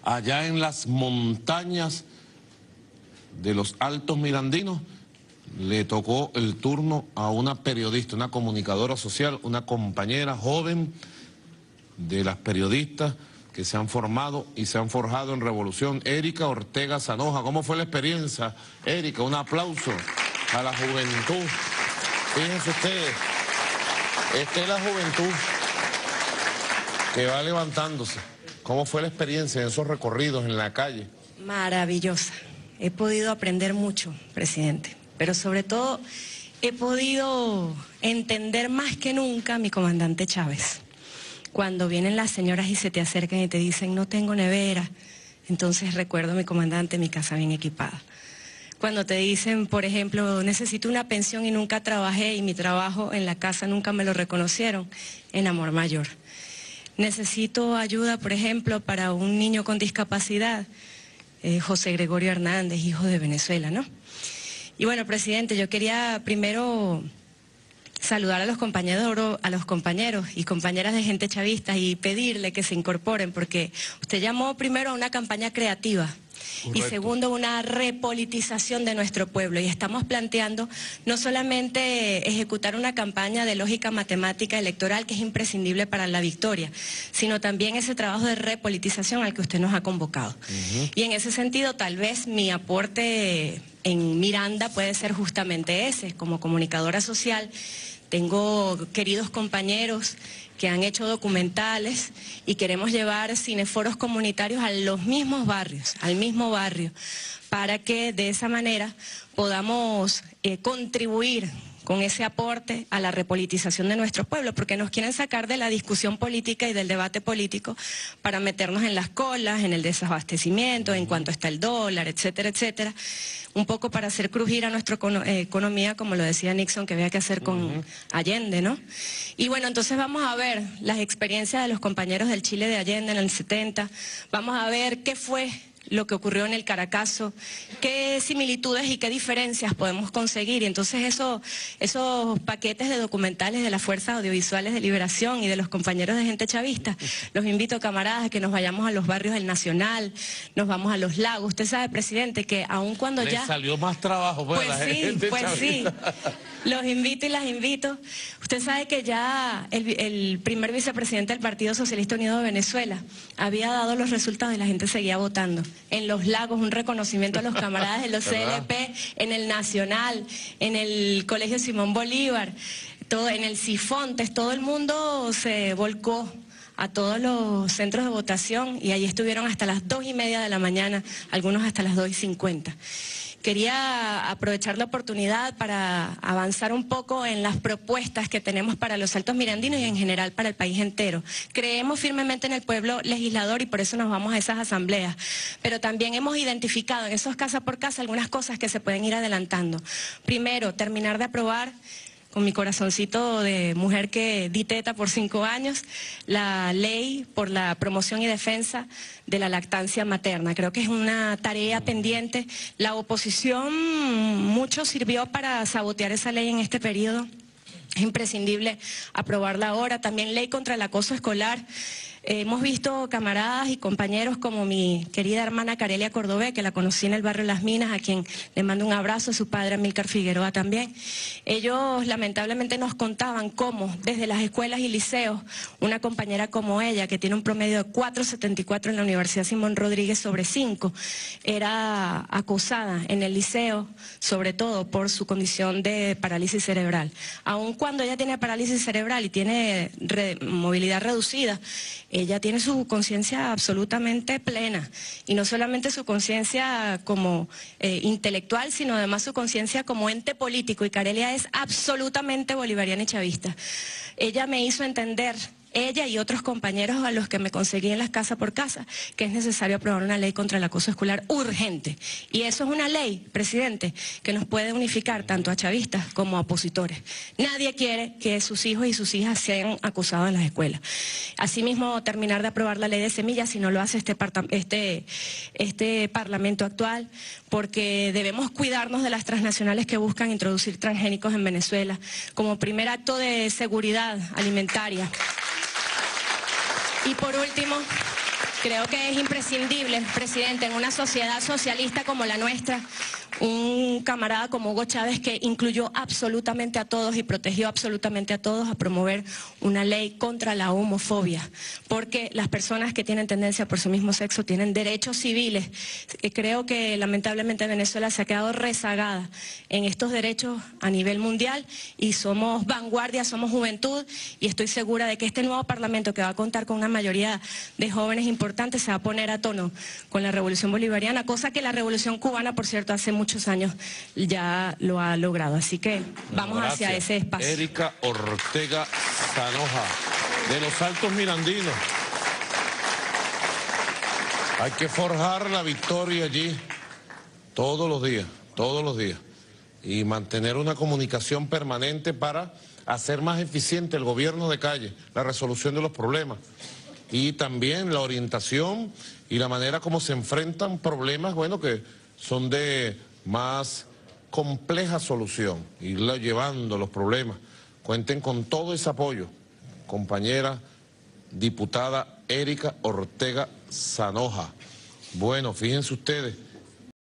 allá en las montañas de los Altos Mirandinos, le tocó el turno a una periodista, una comunicadora social, una compañera joven de las periodistas que se han formado y se han forjado en Revolución, Erika Ortega Zanoja. ¿Cómo fue la experiencia, Erika? Un aplauso a la juventud. Fíjense ustedes, esta es la juventud que va levantándose. ¿Cómo fue la experiencia en esos recorridos en la calle? Maravillosa. He podido aprender mucho, presidente, pero sobre todo he podido entender más que nunca a mi comandante Chávez. Cuando vienen las señoras y se te acercan y te dicen, no tengo nevera, entonces recuerdo a mi comandante, mi casa bien equipada. Cuando te dicen, por ejemplo, necesito una pensión y nunca trabajé y mi trabajo en la casa nunca me lo reconocieron, en amor mayor. Necesito ayuda, por ejemplo, para un niño con discapacidad, José Gregorio Hernández, hijo de Venezuela, ¿no? Y bueno, presidente, yo quería primero saludar a los compañeros y compañeras de Gente Chavista y pedirle que se incorporen, porque usted llamó primero a una campaña creativa. Correcto. Y segundo, una repolitización de nuestro pueblo. Y estamos planteando no solamente ejecutar una campaña de lógica matemática electoral, que es imprescindible para la victoria, sino también ese trabajo de repolitización al que usted nos ha convocado. Y en ese sentido, tal vez mi aporte en Miranda puede ser justamente ese. Como comunicadora social, tengo queridos compañeros que han hecho documentales y queremos llevar cineforos comunitarios a los mismos barrios, al mismo barrio, para que de esa manera podamos contribuir con ese aporte a la repolitización de nuestro pueblo, porque nos quieren sacar de la discusión política y del debate político para meternos en las colas, en el desabastecimiento, en cuanto está el dólar, etcétera, etcétera, un poco para hacer crujir a nuestra economía, como lo decía Nixon, que había que hacer con Allende, ¿no? Y bueno, entonces vamos a ver las experiencias de los compañeros del Chile de Allende en el 70, vamos a ver qué fue lo que ocurrió en el Caracazo, qué similitudes y qué diferencias podemos conseguir. Y entonces esos paquetes de documentales de las Fuerzas Audiovisuales de Liberación y de los compañeros de Gente Chavista, los invito, camaradas, a que nos vayamos a los barrios del Nacional, nos vamos a los lagos. Usted sabe, presidente, que aun cuando ya... salió más trabajo, pues sí, los invito y las invito. Usted sabe que ya el primer vicepresidente del Partido Socialista Unido de Venezuela había dado los resultados y la gente seguía votando. En los lagos, un reconocimiento a los camaradas de los CLP, en el Nacional, en el Colegio Simón Bolívar, en el Sifontes, todo el mundo se volcó a todos los centros de votación y allí estuvieron hasta las 2:30 de la mañana, algunos hasta las 2:50. Quería aprovechar la oportunidad para avanzar un poco en las propuestas que tenemos para los Altos Mirandinos y en general para el país entero. Creemos firmemente en el pueblo legislador y por eso nos vamos a esas asambleas, pero también hemos identificado en esos casa por casa algunas cosas que se pueden ir adelantando. Primero, terminar de aprobar, con mi corazoncito de mujer que di teta por 5 años, la ley por la promoción y defensa de la lactancia materna. Creo que es una tarea pendiente. La oposición mucho sirvió para sabotear esa ley en este periodo. Es imprescindible aprobarla ahora. También ley contra el acoso escolar. Hemos visto camaradas y compañeros como mi querida hermana Carelia Cordobé, que la conocí en el barrio Las Minas, a quien le mando un abrazo, a su padre Amílcar Figueroa también. Ellos lamentablemente nos contaban cómo desde las escuelas y liceos, una compañera como ella, que tiene un promedio de 4.74 en la Universidad Simón Rodríguez sobre 5, era acosada en el liceo, sobre todo por su condición de parálisis cerebral. Aun cuando ella tiene parálisis cerebral y tiene movilidad reducida, ella tiene su conciencia absolutamente plena, y no solamente su conciencia como intelectual, sino además su conciencia como ente político, y Carelia es absolutamente bolivariana y chavista. Ella me hizo entender, ella y otros compañeros a los que me conseguí en las casa por casa, que es necesario aprobar una ley contra el acoso escolar urgente. Y eso es una ley, presidente, que nos puede unificar tanto a chavistas como a opositores. Nadie quiere que sus hijos y sus hijas sean acosados en las escuelas. Asimismo, terminar de aprobar la ley de semillas, si no lo hace este Parlamento actual, porque debemos cuidarnos de las transnacionales que buscan introducir transgénicos en Venezuela, como primer acto de seguridad alimentaria. Y por último, Creo que es imprescindible, presidente, en una sociedad socialista como la nuestra, un camarada como Hugo Chávez que incluyó absolutamente a todos y protegió absolutamente a todos a promover una ley contra la homofobia, porque las personas que tienen tendencia por su mismo sexo tienen derechos civiles. Creo que lamentablemente Venezuela se ha quedado rezagada en estos derechos a nivel mundial y somos vanguardia, somos juventud y estoy segura de que este nuevo Parlamento, que va a contar con una mayoría de jóvenes importantes, se va a poner a tono con la revolución bolivariana, cosa que la revolución cubana, por cierto, hace muchos años ya lo ha logrado. Así que vamos hacia ese espacio. Erika Ortega Zanoja, de los Altos Mirandinos. Hay que forjar la victoria allí todos los días, y mantener una comunicación permanente para hacer más eficiente el gobierno de calle, la resolución de los problemas y también la orientación y la manera como se enfrentan problemas, bueno, que son de más compleja solución, irla llevando los problemas. Cuenten con todo ese apoyo, compañera diputada Erika Ortega Zanoja. Bueno, fíjense ustedes,